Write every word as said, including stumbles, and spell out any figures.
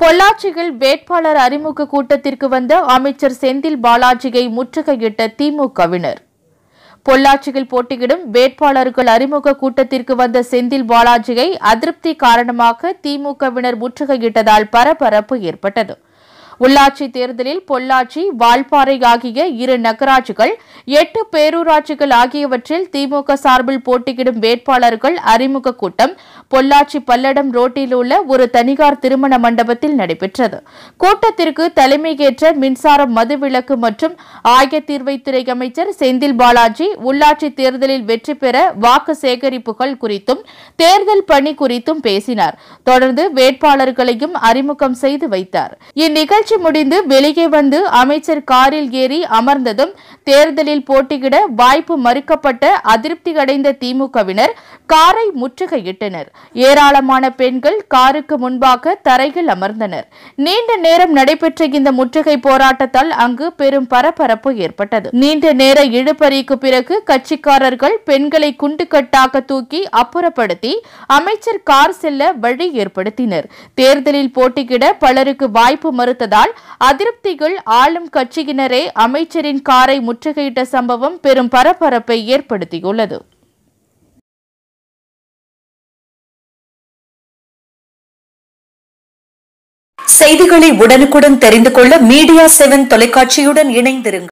பொள்ளாச்சியில் வேட்பாளர் அறிமுக கூட்டத்திற்கு வந்த அமைச்சர் செந்தில் பாலாஜியை முற்றுகையிட்ட திமுகவினர். பொள்ளாச்சியில் போட்டியிடும் வேட்பாளர்கள் அறிமுக கூட்டத்திற்கு வந்த செந்தில் பாலாஜியை அதிருப்தி காரணமாக திமுகவினர் முற்றுகையிட்டதால் பரபரப்பு ஏற்பட்டது. உள்ளாட்சி தேர்தலில் பொள்ளாச்சி, வால்பாறை ஆகிய இரு நகராட்சிகள், எட்டு பேரூராட்சிகள் ஆகியவற்றில் திமுக சார்பில் போட்டியிடும் வேட்பாளர்கள் அறிமுக கூட்டம் பொள்ளாச்சி பல்லடம் ரோட்டில் உள்ள ஒரு தனியார் திருமண மண்டபத்தில் நடைபெற்றது. கூட்டத்திற்கு தலைமையேற்ற மின்சாரம், மதுவிலக்கு மற்றும் ஆயத்தீர்வைத்துறை அமைச்சர் செந்தில் பாலாஜி உள்ளாட்சி தேர்தலில் வெற்றி பெற வாக்கு சேகரிப்புகள் குறித்தும் தேர்தல் பணி குறித்தும் பேசினார். தொடர்ந்து வேட்பாளர்களையும் அறிமுகம் செய்து வைத்தார். இந்நிகழ்ச்சி முடிந்து வெளியே வந்து அமைச்சர் காரில் ஏறி அமர்ந்ததும் தேர்தலில் போட்டியிட வாய்ப்பு மறுக்கப்பட்ட அதிருப்தி அடைந்த திமுகவினர் காரை முற்றுகையிட்டனர். ஏராளமான பெண்கள் காருக்கு முன்பாக தரையில் அமர்ந்தனர். நீண்ட நேரம் நடைபெற்ற இந்த முற்றுகை போராட்டத்தால் அங்கு பெரும் பரபரப்பு ஏற்பட்டது. நீண்ட நேர இழுபறிக்கு பிறகு கட்சிக்காரர்கள் பெண்களை குண்டுக்கட்டாக தூக்கி அப்புறப்படுத்தி அமைச்சர் கார் செல்ல வழி ஏற்படுத்தினர். தேர்தலில் போட்டியிட பலருக்கு வாய்ப்பு மறுத்ததால் அதிருப்திகள் ஆளும் கட்சியினரே அமைச்சரின் காரை முற்றுகையிட்ட சம்பவம் பெரும் பரபரப்பை ஏற்படுத்தியுள்ளது. செய்திகளை உடனுக்குடன் தெரிந்து கொள்ள மீடியா செவன் தொலைக்காட்சியுடன் இணைந்திருங்கள்.